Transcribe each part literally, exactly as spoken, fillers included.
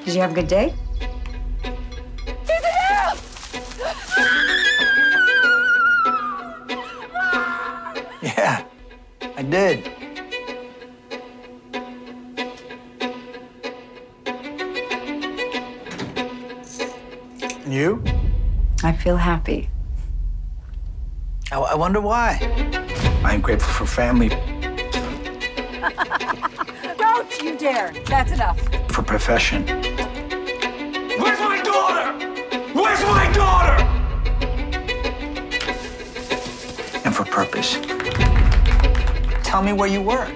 Did you have a good day? Yeah, I did. And you? I feel happy. I, I wonder why. I'm grateful for family. Don't you dare. That's enough. For profession. Where's my daughter? Where's my daughter? And for purpose. Tell me where you were.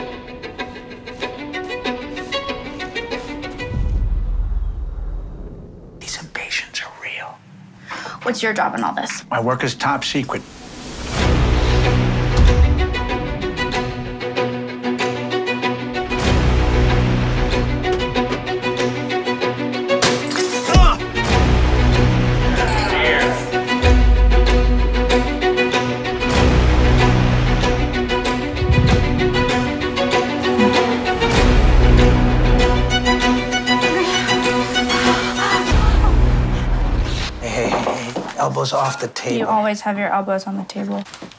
These impatiens are real. What's your job in all this? My work is top secret. Elbows off the table. You always have your elbows on the table.